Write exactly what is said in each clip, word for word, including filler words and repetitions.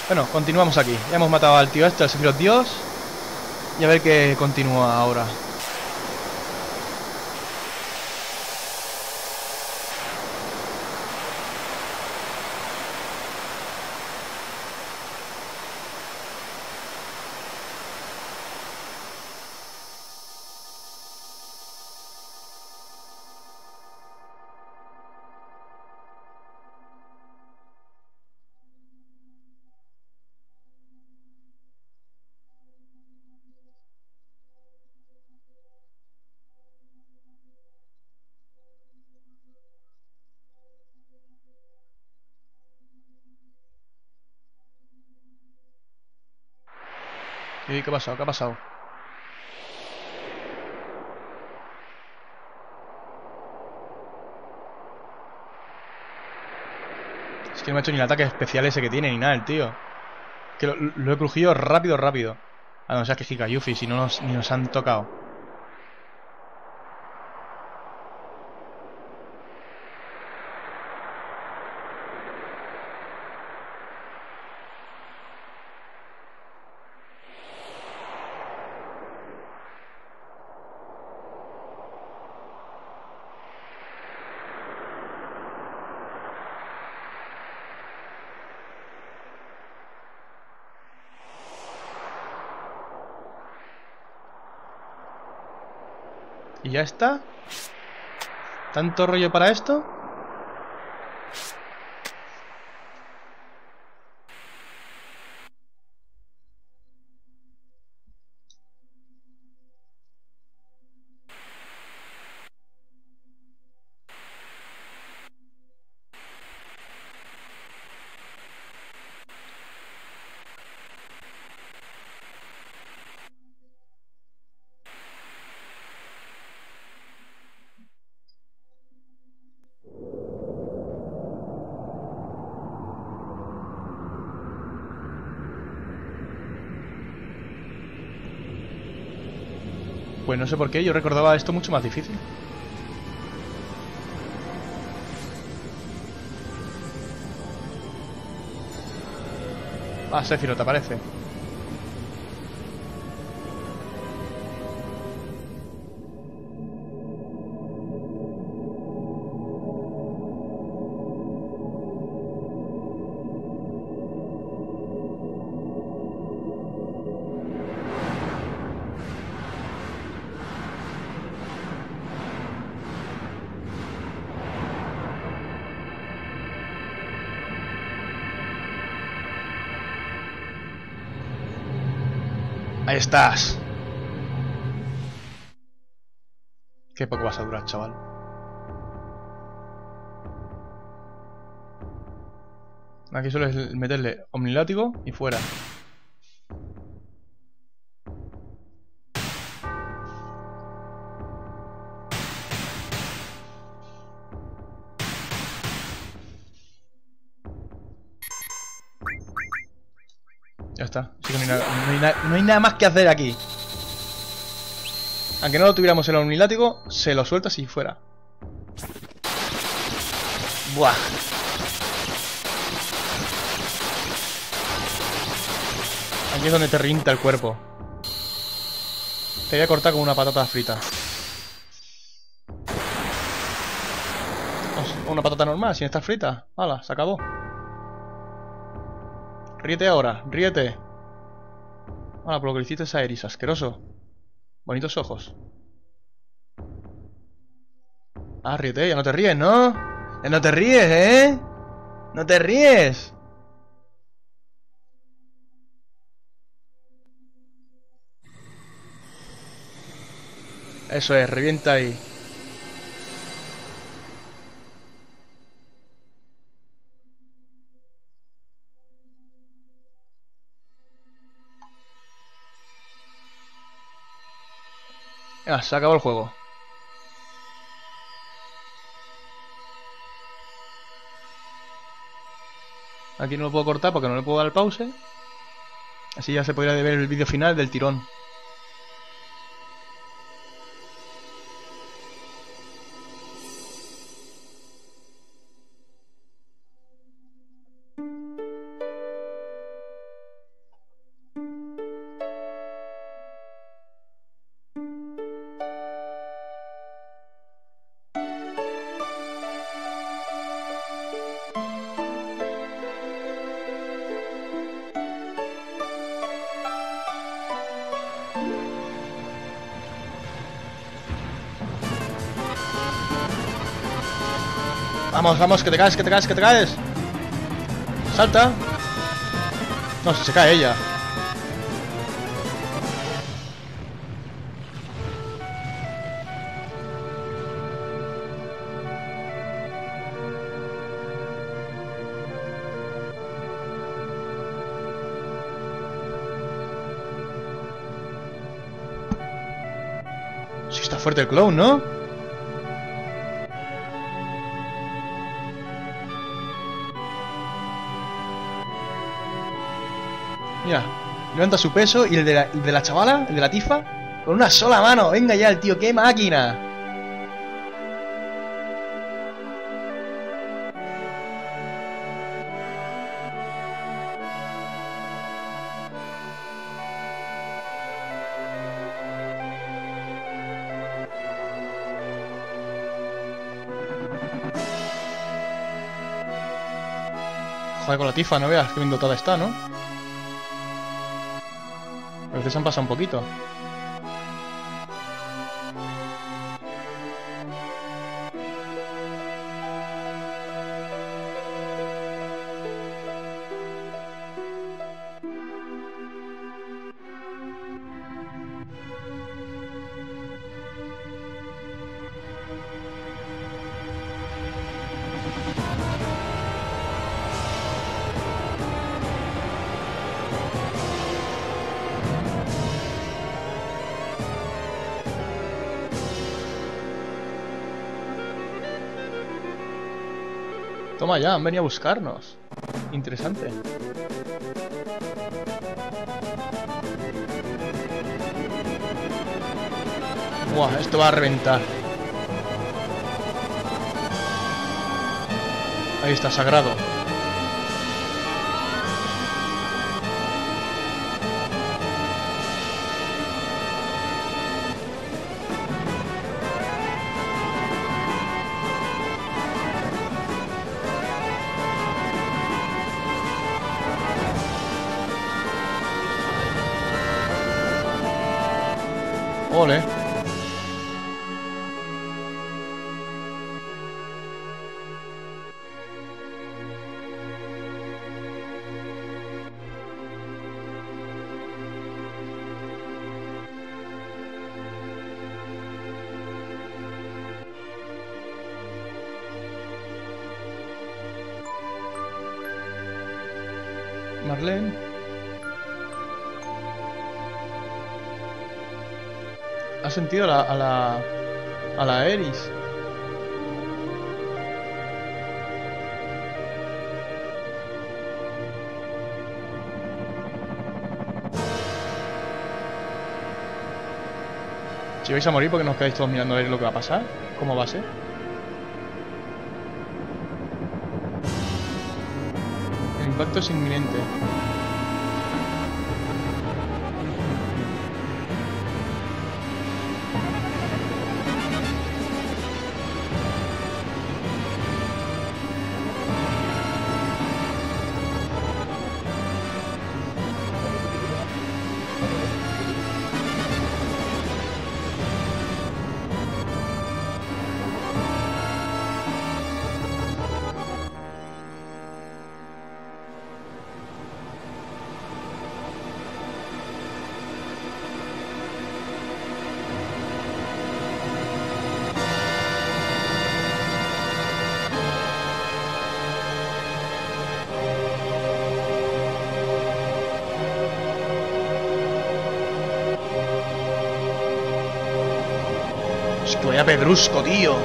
Bueno, continuamos aquí. Ya hemos matado al tío este, al Sephiroth Dios. Y a ver qué continúa ahora. ¿Y qué ha pasado? ¿Qué ha pasado? Es que no me ha hecho ni el ataque especial ese que tiene, ni nada el tío. Que lo, lo he crujido rápido, rápido. A no ser que Hikayufi, si no nos, ni nos han tocado. ¿Y ya está? ¿Tanto rollo para esto? Pues no sé por qué, yo recordaba esto mucho más difícil. Ah, Sephiroth, te aparece. Ahí estás. Qué poco vas a durar, chaval. Aquí solo es meterle omnilátigo y fuera. Ya está. Sí que no, hay nada, no, hay na- no hay nada más que hacer aquí. Aunque no lo tuviéramos el omnilátigo, se lo sueltas y fuera. Buah. Aquí es donde te rinta el cuerpo. Te voy a cortar con una patata frita. O una patata normal, sin estar frita. Hala, se acabó. Ríete ahora, ríete. Hala, por lo que le hiciste a Eris, asqueroso. Bonitos ojos. Ah, ríete, ya no te ríes, ¿no? Ya no te ríes, ¿eh? No te ríes. Eso es, revienta ahí. Ya, se acabó el juego. Aquí no lo puedo cortar porque no le puedo dar el pause. Así ya se podría ver el vídeo final del tirón. Vamos, vamos, que te caes, que te caes, que te caes. Salta. No, se cae ella. Sí, está fuerte el clown, ¿no? Mira, levanta su peso y el de, la, el de la chavala, el de la tifa, con una sola mano. Venga ya el tío, qué máquina. Joder, con la tifa, no veas qué bien dotada está, ¿no? A veces se han pasado un poquito. Toma ya, han venido a buscarnos. Interesante. Buah, esto va a reventar. Ahí está, sagrado. Ole. Marlene. Ha sentido a la, a la... a la Eris. Si vais a morir porque nos quedáis todos mirando a ver lo que va a pasar, ¿cómo va a ser? El impacto es inminente. Es que vaya pedrusco, tío.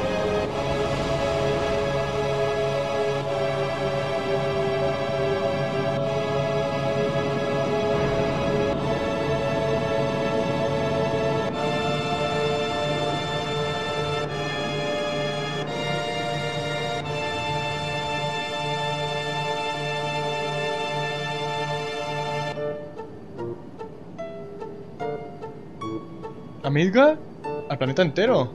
¿A Midgar? Al planeta entero.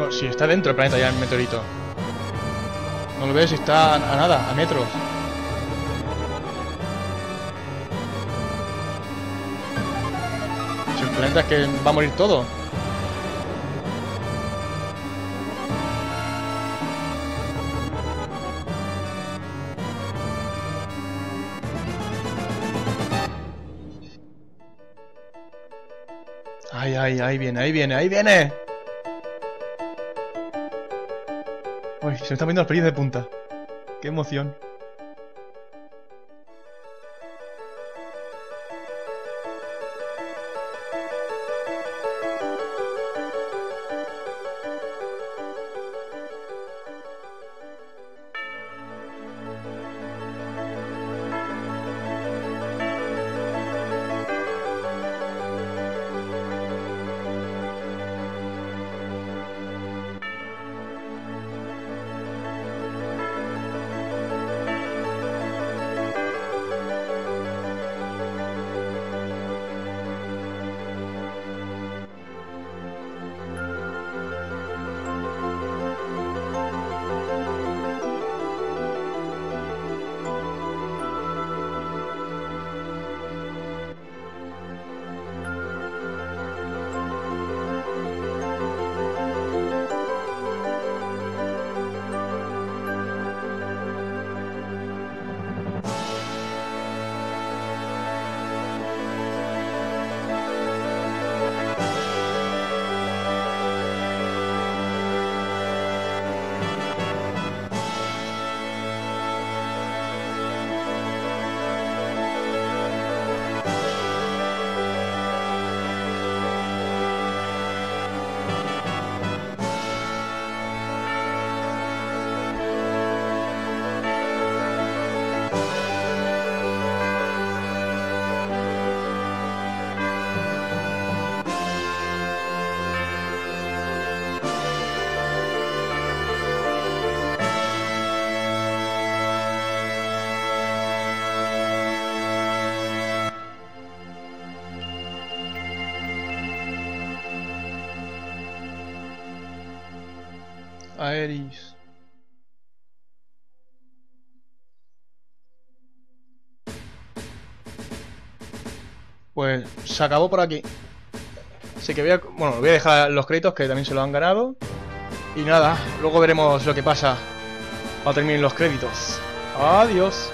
Bueno, si está dentro del planeta ya el meteorito. No lo ves, está a, a nada, a metros. Si el planeta es que va a morir todo. Ay, ay, ahí viene, ahí viene, ahí viene. Uy, se me están viendo los pelillos de punta. Qué emoción. Aeris. Pues se acabó por aquí. Así que voy a, bueno, voy a dejar los créditos que también se lo han ganado. Y nada, luego veremos lo que pasa cuando terminen los créditos. Adiós.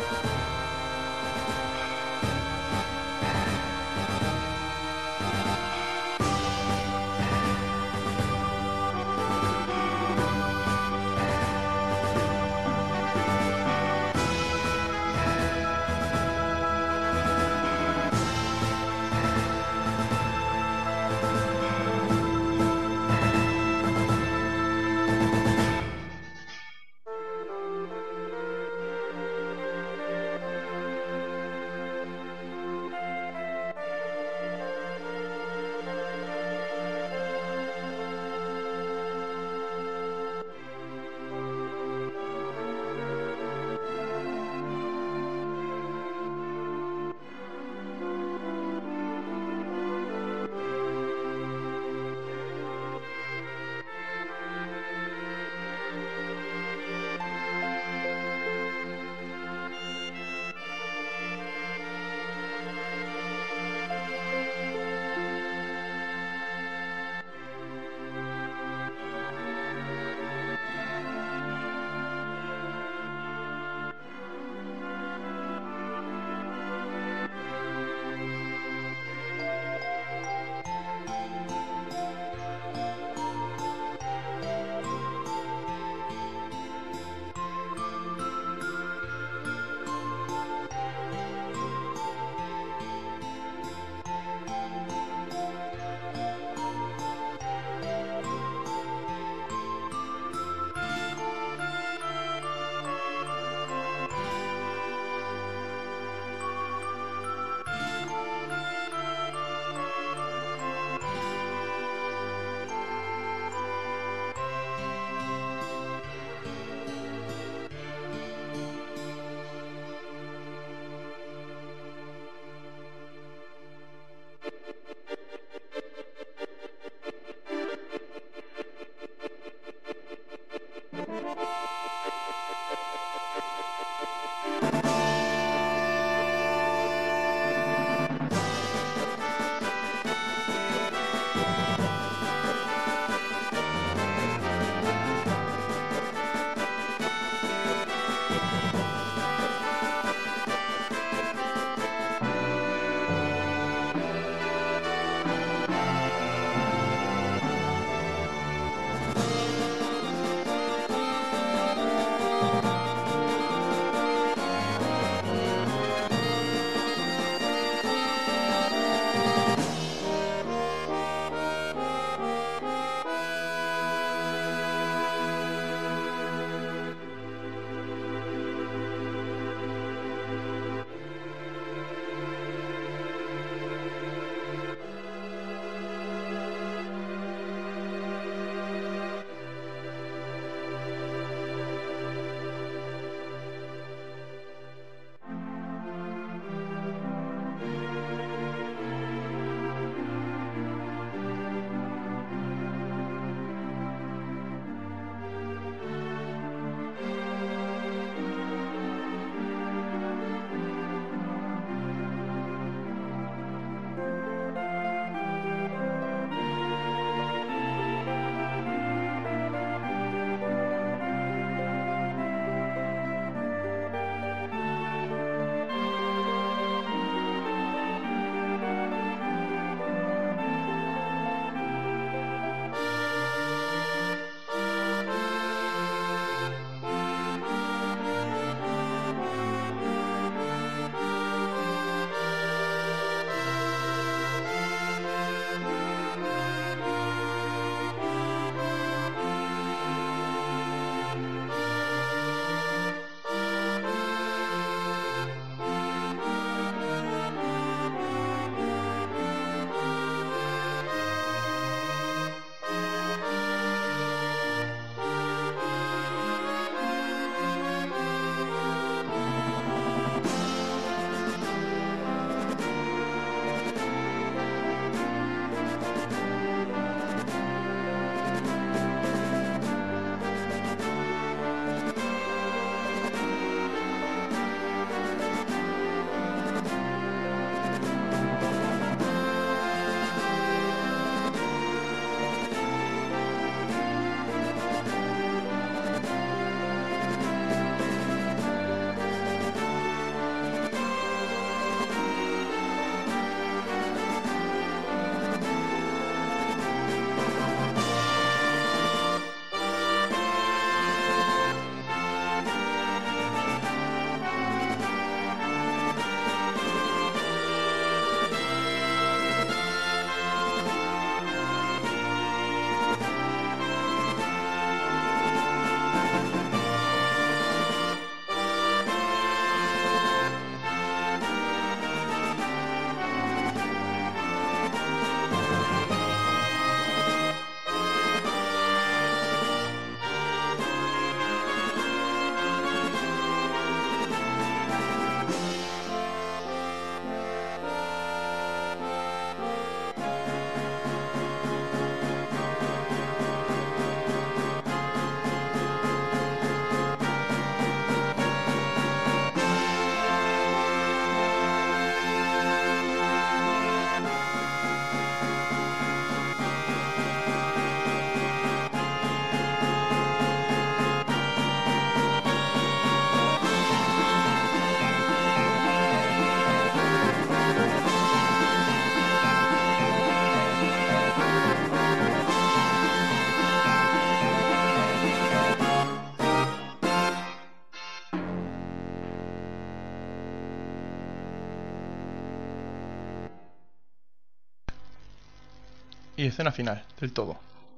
y escena final del todo.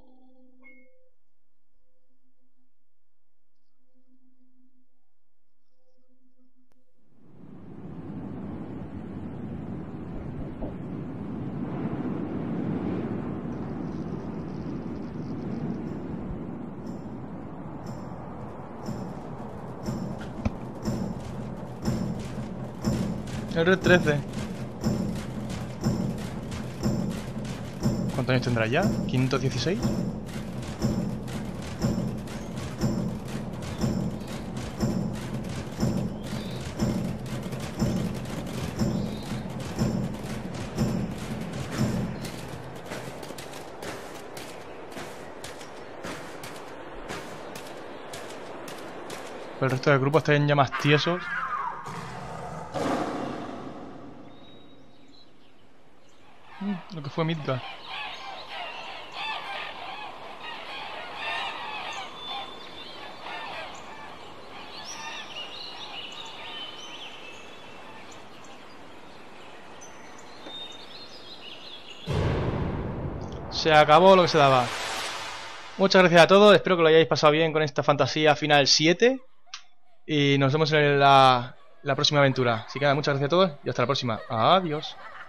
R trece. ¿Cuántos años tendrá ya? ¿quinientos dieciséis? El resto del grupo están ya más tiesos. Mm, lo que fue Midgar. Se acabó lo que se daba. Muchas gracias a todos, espero que lo hayáis pasado bien con esta fantasía final siete. Y nos vemos en la, la próxima aventura. Así que nada, muchas gracias a todos y hasta la próxima. Adiós.